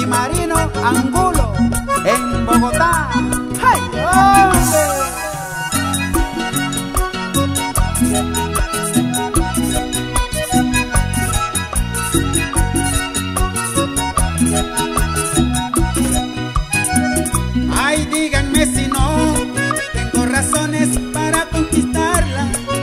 Marino Angulo en Bogotá. ¡Ay, hombre! Ay, díganme si no tengo razones para conquistarla.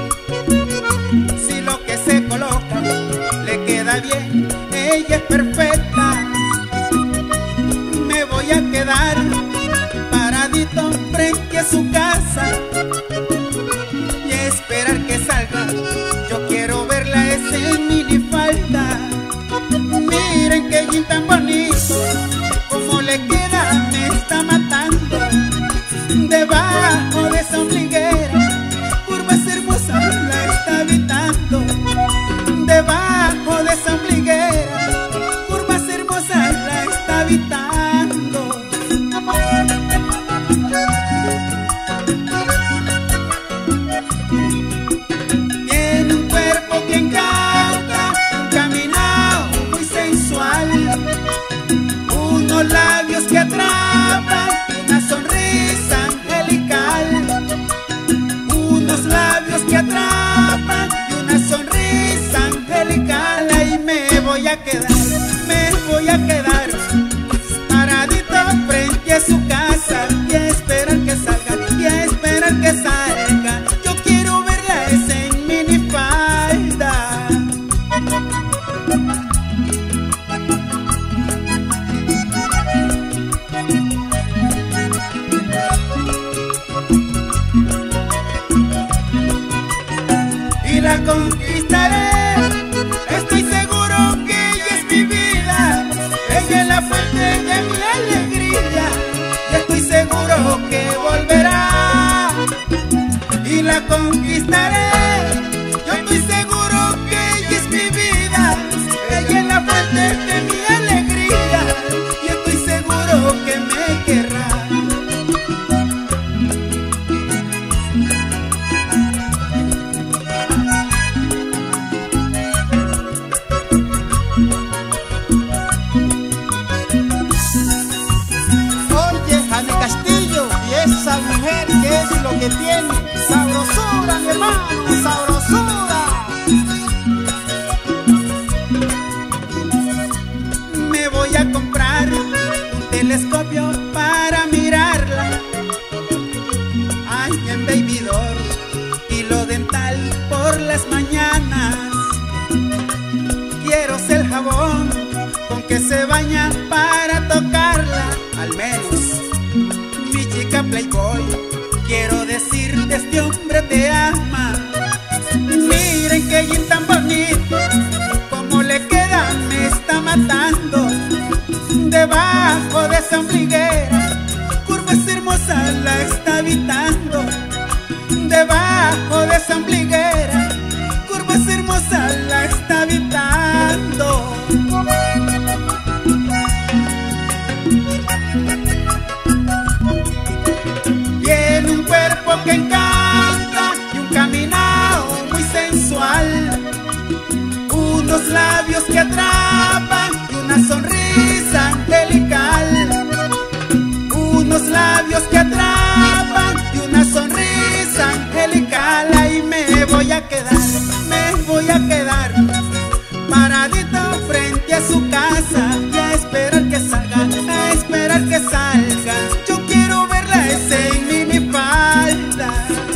Si lo que se coloca le queda bien, ella es perfecta. Me voy a quedar paradito frente a su casa y esperar que salga. Yo quiero verla ese minifalda. Miren qué jean tan bonito, como le queda, me está matando. Debajo de esa ombliguera, curvas hermosas la está habitando. Debajo de esa ombliguera, curvas hermosas la está habitando. Tiene un cuerpo que encanta, un caminado muy sensual, unos labios que atrapan, una sonrisa angelical. Unos labios que atrapan y una sonrisa angelical. Ahí me voy a quedar paradito frente a su casa y a esperar que salga, y a esperar que salga. Yo quiero verla esa en minifalda. Y la conquistaré, estoy seguro que ella es mi vida, ella es la fuente de mi alegría, y estoy seguro que volverá. Y la conquistaré, yo estoy seguro que ella es mi vida, ella es la fuente de mi alegría, y estoy seguro que me querrá. Esa mujer que es lo que tiene, sabrosura, mi hermano, sabrosura. Me voy a comprar un telescopio para mirarla. Ay, en Babydoll, hilo dental por las mañanas. Quiero ser el jabón con que se baña para tocarla, al menos. Mi chica Playboy, quiero decirte, este hombre te ama. Miren qué jean tan bonito, como le queda, me está matando. Debajo de esa ombliguera, curvas hermosas la está habitando. Debajo de esa ombliguera, curvas hermosas la está habitando. Tiene un cuerpo que encanta y un caminado muy sensual, unos labios que atrapan y una sonrisa angelical. Unos labios que atrapan y una sonrisa angelical. Ahí me voy a quedar paradito frente a su casa y a esperar que salga, a esperar que salga. Yo quiero verla ese en minifalda.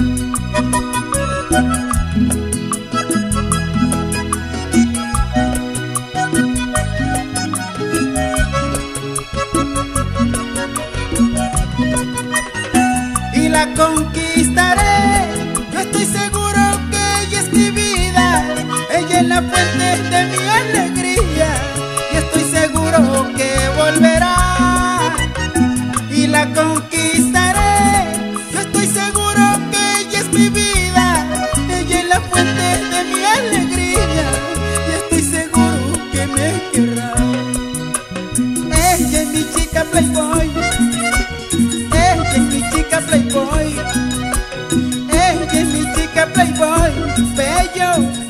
Y la conquistaré, yo estoy seguro que ella es mi vida, ella es la fuente de mi alegría, y estoy seguro que volverá. Y la conquistaré, yo estoy seguro que ella es mi vida, ella es la fuente de mi alegría, y estoy seguro que me querrá. Ella es mi chica Playboy, ella es mi chica Playboy, ella es mi chica Playboy, bello.